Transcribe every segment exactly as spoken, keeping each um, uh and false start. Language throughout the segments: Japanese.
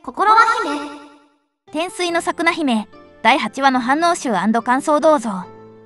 心は姫。天水の桜姫だいはちわの反応集&感想どうぞ。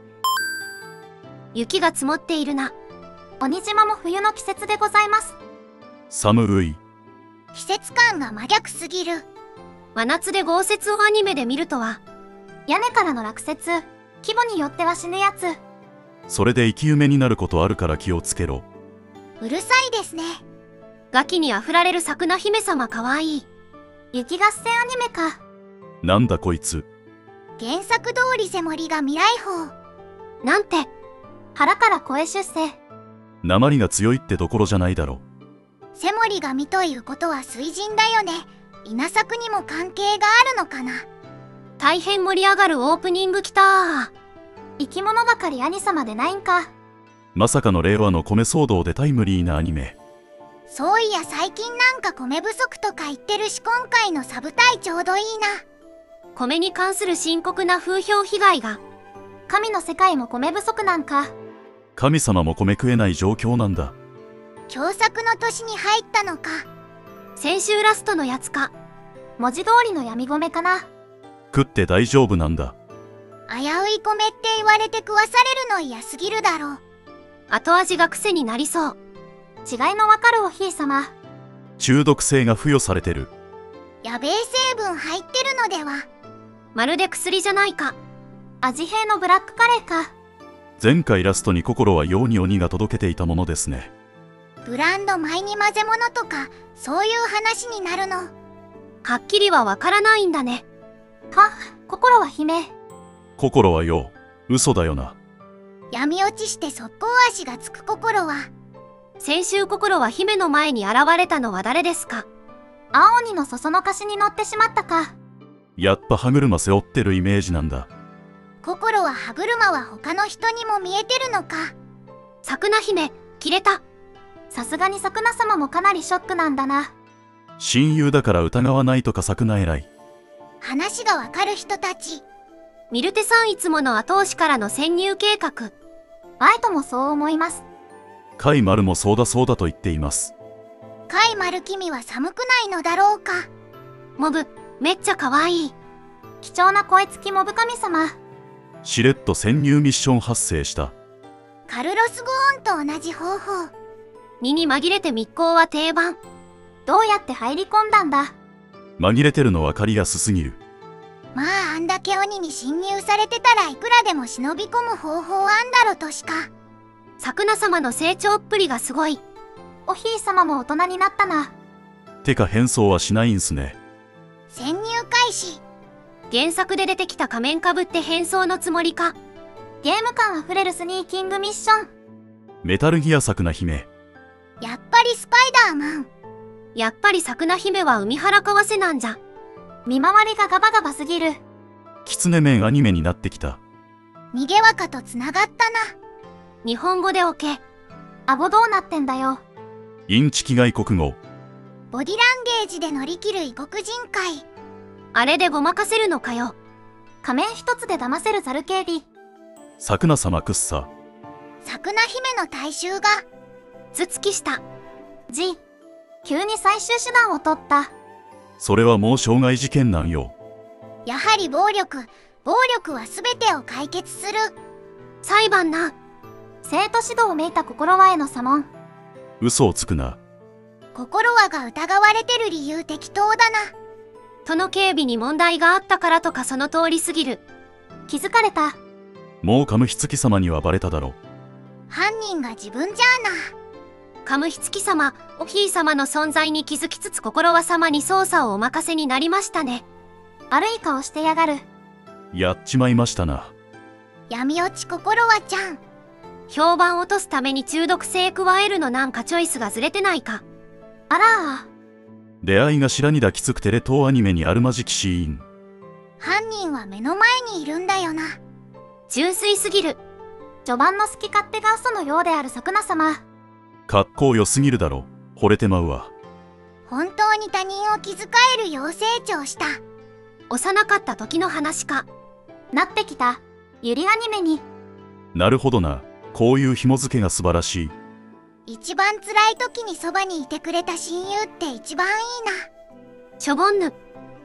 雪が積もっているな。 鬼島も冬の季節でございます。 寒い。 季節感が真逆すぎる。 真夏で豪雪をアニメで見るとは。 屋根からの落雪、規模によっては死ぬやつ。 それで生き埋めになることあるから気をつけろ。 うるさいですね。 ガキにあふられる桜姫様かわいい。 雪合戦アニメか。 なんだこいつ。 原作通りセモリが未来法。 なんて。 腹から声出世。 鉛が強いってところじゃないだろ。 セモリが見ということは水神だよね。稲作にも関係があるのかな。 大変盛り上がるオープニングきたー。 生き物ばかり兄様でないんか。 まさかの令和の米騒動でタイムリーなアニメ。 そういや最近なんか米不足とか言ってるし、今回のサブタイちょうどいいな。 米に関する深刻な風評被害が。 神の世界も米不足なんか。 神様も米食えない状況なんだ。 凶作の年に入ったのか。 先週ラストのやつか。 文字通りの闇米かな。 食って大丈夫なんだ。 危うい米って言われて食わされるの嫌すぎるだろう。 後味が癖になりそう。 違いのわかるおひいさま。 中毒性が付与されてる。 やべえ成分入ってるのでは。 まるで薬じゃないか。 味変のブラックカレーか。 前回ラストに心はように鬼が届けていたものですね。 ブランド米に混ぜ物とかそういう話になるの。 はっきりはわからないんだね。 は、心は姫。 心はよう、嘘だよな。 闇落ちして速攻足がつく心は。 先週心は姫の前に現れたのは誰ですか。 青鬼のそそのかしに乗ってしまったか。 やっぱ歯車背負ってるイメージなんだ。 心は歯車は他の人にも見えてるのか。 桜姫、切れた。 さすがに桜様もかなりショックなんだな。 親友だから疑わないとか桜偉い。 話がわかる人たち。 ミルテさんいつもの後押しからの潜入計画。 アイトもそう思います。 カイマルもそうだそうだと言っています。 カイマル君は寒くないのだろうか。 モブ、めっちゃ可愛い。 貴重な声付きモブ神様。 しれっと潜入ミッション発生した。 カルロス・ゴーンと同じ方法。 荷に紛れて密航は定番。 どうやって入り込んだんだ。 紛れてるのは狩りやすすぎる。 まああんだけ鬼に侵入されてたらいくらでも忍び込む方法あんだろとしか。 桜様の成長っぷりがすごい。 おひいさまも大人になったな。 てか変装はしないんすね。 潜入開始。 原作で出てきた仮面かぶって変装のつもりか。 ゲーム感あふれるスニーキングミッション。 メタルギア桜姫。 やっぱりスパイダーマン。 やっぱり桜姫は海原かわせなんじゃ。 見回りがガバガバすぎる。 キツネ面アニメになってきた。 逃げ若とつながったな。 日本語でオケ。 アボどうなってんだよ。 インチキ外国語。 ボディランゲージで乗り切る異国人会。 あれでごまかせるのかよ。 仮面一つで騙せるザル警備。 桜様くっさ。 桜姫の大衆が頭突きした。 G、急に最終手段を取った。 それはもう傷害事件なんよ。 やはり暴力暴力は全てを解決する。 裁判な。 生徒指導をめいた心はへの査問。 嘘をつくな。 心はが疑われてる理由適当だな。 都の警備に問題があったからとかその通りすぎる。 気づかれた。 もうカムヒツキ様にはバレただろ。 犯人が自分じゃあな。 カムヒツキ様、おひい様の存在に気づきつつ心は様に捜査をお任せになりましたね。 悪い顔してやがる。 やっちまいましたな。 闇落ち心はちゃん。 評判落とすために中毒性加えるのなんかチョイスがずれてないか。 あらあ。 出会いが白荷だきつくてレ東アニメにあるまじきシーン。 犯人は目の前にいるんだよな。 純粋すぎる。 序盤の好き勝手が嘘のようである桜様。 格好良すぎるだろ。惚れてまうわ。 本当に他人を気遣えるよう成長した。 幼かった時の話か。 なってきた。ゆりアニメに。 なるほどな。こういう紐付けが素晴らしい。 一番辛い時にそばにいてくれた親友って一番いいな。 しょぼんぬ。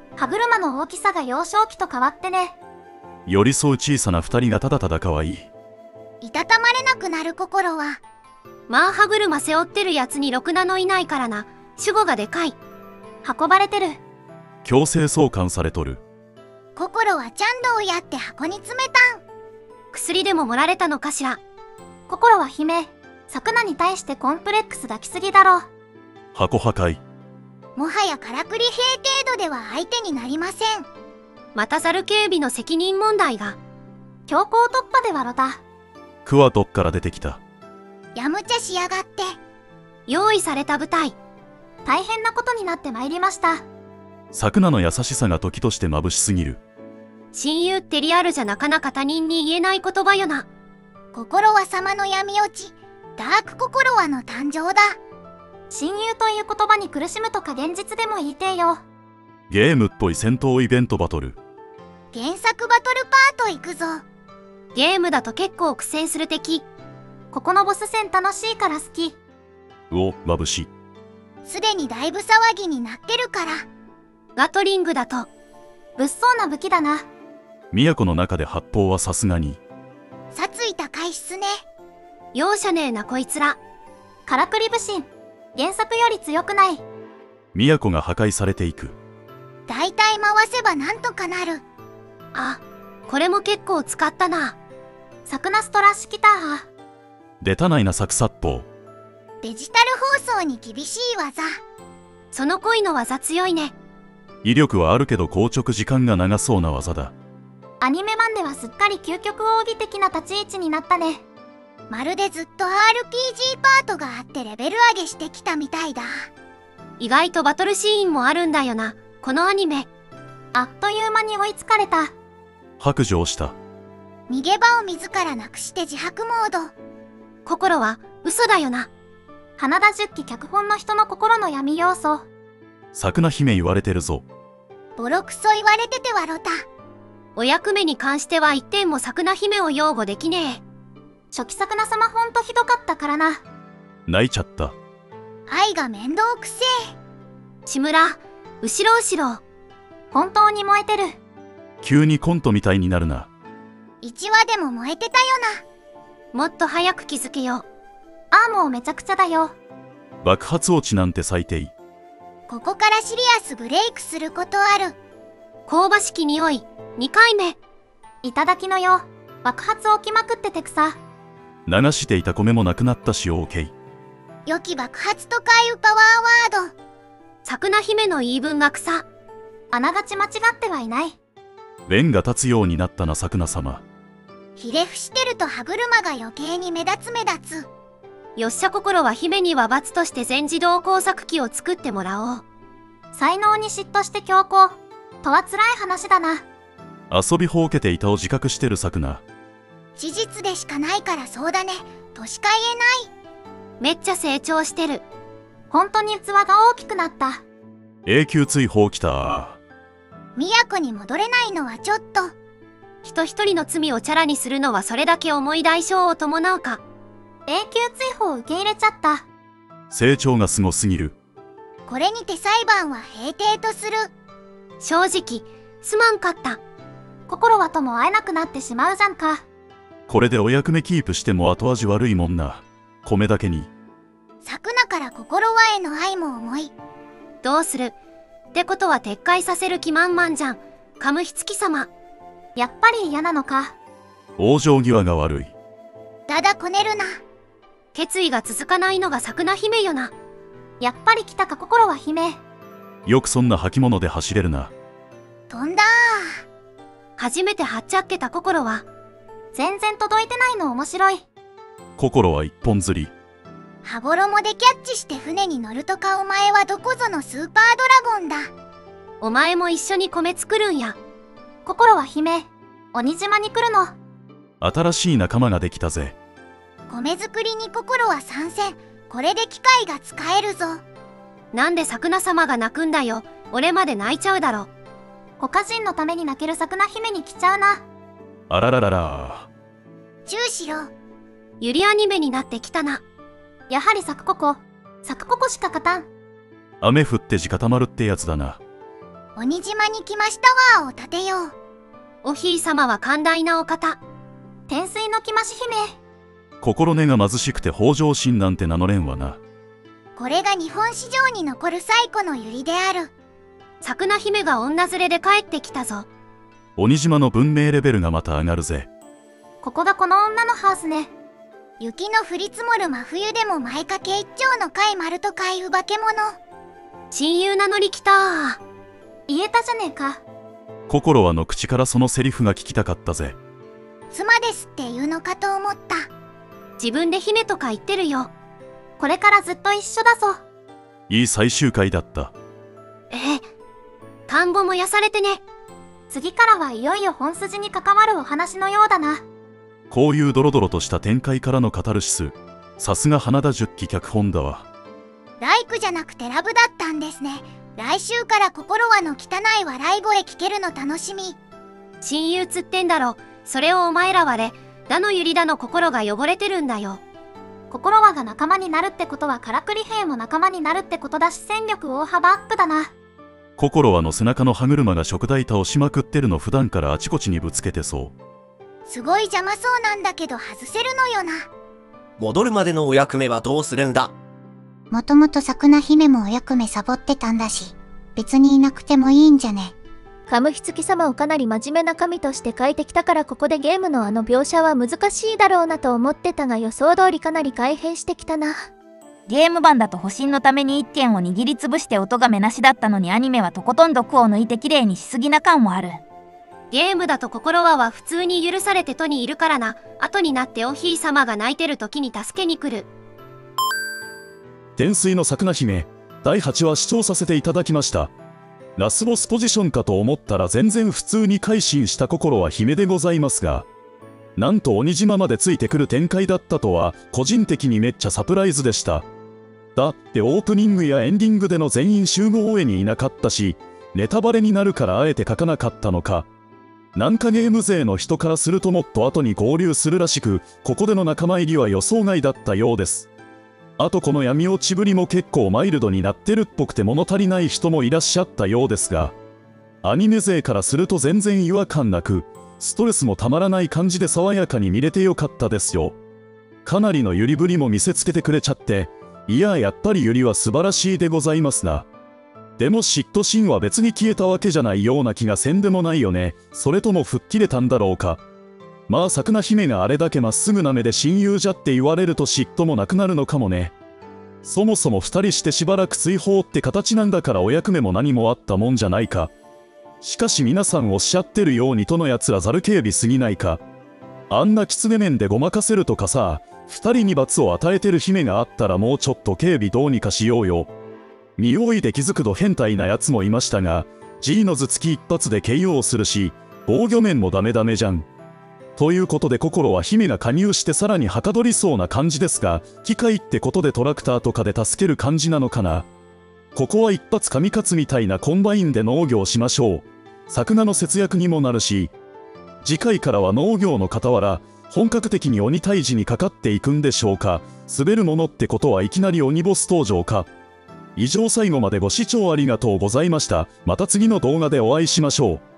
歯車の大きさが幼少期と変わってね。 寄り添う小さな二人がただただ可愛い。 いたたまれなくなる心は。 まあ歯車背負ってるやつにろくなのいないからな。主語がでかい。 運ばれてる。 強制送還されとる。 心はちゃんどをやって箱に詰めたん。 薬でも盛られたのかしら。 心は姫、さくなに対してコンプレックス抱きすぎだろ。 箱破壊。 もはやからくり兵程度では相手になりません。 またザル警備の責任問題が。 強行突破ではろた。 クワどっから出てきた。 やむちゃしやがって。 用意された部隊。 大変なことになってまいりました。 サクナの優しさが時として眩しすぎる。 親友ってリアルじゃなかなか他人に言えない言葉よな。 心は様の闇落ち、ダーク心はの誕生だ。 親友という言葉に苦しむとか現実でも言いてえよ。 ゲームっぽい戦闘イベントバトル。 原作バトルパート行くぞ。 ゲームだと結構苦戦する敵。 ここのボス戦楽しいから好き。 うお、眩しい。 すでにだいぶ騒ぎになってるから。 ガトリングだと物騒な武器だな。 都の中で発砲はさすがに。 殺意高いっすね。 容赦ねえなこいつら。 からくり武神、原作より強くない。 都が破壊されていく。 だいたい回せばなんとかなる。 あ、これも結構使ったな。 サクナストラッシュキターハ。 出たないなサク殺法。 デジタル放送に厳しい技。 その恋の技強いね。 威力はあるけど硬直時間が長そうな技だ。 アニメ版ではすっかり究極奥義的な立ち位置になったね。 まるでずっと アールピージー パートがあってレベル上げしてきたみたいだ。 意外とバトルシーンもあるんだよな、このアニメ。 あっという間に追いつかれた。 白状した。 逃げ場を自らなくして自白モード。 心は嘘だよな。 花田十喜脚本の人の心の闇要素。 サクナ姫言われてるぞ。 ボロクソ言われててはろた。 お役目に関しては一点もサクナ姫を擁護できねえ。 初期サクナ様ほんとひどかったからな。 泣いちゃった。 愛が面倒くせえ。 志村、後ろ後ろ。 本当に燃えてる。 急にコントみたいになるな。 いちわでも燃えてたよもっと早く気づけよ。 ああもうめちゃくちゃだよ。 爆発落ちなんて最低。 な。ここからシリアスブレイクすることある。 香ばしき匂い、にかいめ。 いただきのよ。爆発起きまくってて草。 流していた米もなくなったし OK。 良き爆発とかいうパワーワード。 サクナ姫の言い分が草。 あながち間違ってはいない。 弁が立つようになったなサクナ様。 ひれ伏してると歯車が余計に目立つ目立つ。 よっしゃ心は姫には罰として全自動工作機を作ってもらおう。 才能に嫉妬して強行とは辛い話だな。 遊びほうけていたを自覚してるサクナ。 事実でしかないからそうだねとしか言えない。 めっちゃ成長してる。 本当に器が大きくなった。 永久追放きた。 都に戻れないのはちょっと。 人一人の罪をチャラにするのはそれだけ重い代償を伴うか。 永久追放を受け入れちゃった。 成長がすごすぎる。 これにて裁判は閉廷とする。 正直すまんかった。 心はとも会えなくなってしまうじゃんか。 これでお役目キープしても後味悪いもんな。米だけに。 サクナから心はへの愛も重い。 どうするってことは撤回させる気満々じゃん。カムヒツキ様。 やっぱり嫌なのか。 往生際が悪い。 だだこねるな。 決意が続かないのがサクナ姫よな。 やっぱり来たか心は姫。 よくそんな履物で走れるな。 飛んだー。 初めてはっちゃけた心は。 全然届いてないの面白い。 心は一本釣り。 羽衣でキャッチして船に乗るとかお前はどこぞのスーパードラゴンだ。 お前も一緒に米作るんや。 心は姫。鬼島に来るの。 新しい仲間ができたぜ。 米作りに心は参戦。これで機械が使えるぞ。 なんでサクナ様が泣くんだよ。俺まで泣いちゃうだろ。 コカ人のために泣けるサクナ姫に来ちゃうな。 あらららら。 チューしろ。 ゆりアニメになってきたな。 やはりサクココ。サクココしか勝たん。 雨降って地固まるってやつだな。 鬼島に来ましたわを立てよう。 おひいさまは寛大なお方。 天水の木増姫。 心根が貧しくて北条神なんて名乗れんわな。 これが日本史上に残る最古の百合である。 桜姫が女連れで帰ってきたぞ。 鬼島の文明レベルがまた上がるぜ。 ここがこの女のハウスね。 雪の降り積もる真冬でも前掛け一丁の貝丸と貝う化け物。 親友名乗り来た。 言えたじゃねえか。 心はの口からそのセリフが聞きたかったぜ。 妻ですって言うのかと思った。 自分で姫とか言ってるよ。 これからずっと一緒だぞ。 いい最終回だった。 ええ。田んぼ燃やされてね。 次からはいよいよ本筋に関わるお話のようだな。 こういうドロドロとした展開からのカタルシス、さすが花田十喜脚本だわ。 ライクじゃなくてラブだったんですね。来週から心はの汚い笑い声聞けるの楽しみ。 親友つってんだろ。それをお前らはれ、だのゆりだの心が汚れてるんだよ。 心はが仲間になるってことはからくり兵も仲間になるってことだし、戦力大幅アップだな。 心はの背中の歯車が食台倒しまくってるの普段からあちこちにぶつけてそう。 すごい邪魔そうなんだけど外せるのよな。 戻るまでのお役目はどうするんだ。 もともと桜姫もお役目サボってたんだし、別にいなくてもいいんじゃね。 カムヒツキ様をかなり真面目な神として書いてきたから、ここでゲームのあの描写は難しいだろうなと思ってたが、予想通りかなり改変してきたな。 ゲーム版だと保身のために一件を握りつぶして音がめなしだったのに、アニメはとことん毒を抜いて綺麗にしすぎな感もある。 ゲームだと心はは普通に許されて都にいるからな。後になっておひいさまが泣いてる時に助けに来る。 天水の桜姫だいはちわ視聴させていただきました。ラスボスポジションかと思ったら全然普通に改心した心は姫でございますが、なんと鬼島までついてくる展開だったとは個人的にめっちゃサプライズでした。だってオープニングやエンディングでの全員集合応援にいなかったし、ネタバレになるからあえて書かなかったのか。なんかゲーム勢の人からするともっと後に合流するらしく、ここでの仲間入りは予想外だったようです。あとこの闇落ちぶりも結構マイルドになってるっぽくて物足りない人もいらっしゃったようですが、アニメ勢からすると全然違和感なく、ストレスもたまらない感じで爽やかに見れてよかったですよ。かなりのユリぶりも見せつけてくれちゃって、いややっぱりユリは素晴らしいでございますな。でも嫉妬心は別に消えたわけじゃないような気がせんでもないよね。それとも吹っ切れたんだろうか。まあ桜姫があれだけまっすぐな目で親友じゃって言われると嫉妬もなくなるのかもね。そもそも二人してしばらく追放って形なんだから、お役目も何もあったもんじゃないか。しかし皆さんおっしゃってるようにとのやつらざる警備すぎないか。あんな狐面でごまかせるとかさ、二人に罰を与えてる姫があったらもうちょっと警備どうにかしようよ。匂いで気づくと変態なやつもいましたが、G の頭突き一発で ケーオー するし、防御面もダメダメじゃん。ということで心は姫が加入してさらにはかどりそうな感じですが、機械ってことでトラクターとかで助ける感じなのかな。ここは一発神勝みたいなコンバインで農業しましょう。作画の節約にもなるし、次回からは農業の傍ら、本格的に鬼退治にかかっていくんでしょうか。滑るものってことはいきなり鬼ボス登場か。以上、最後までご視聴ありがとうございました。また次の動画でお会いしましょう。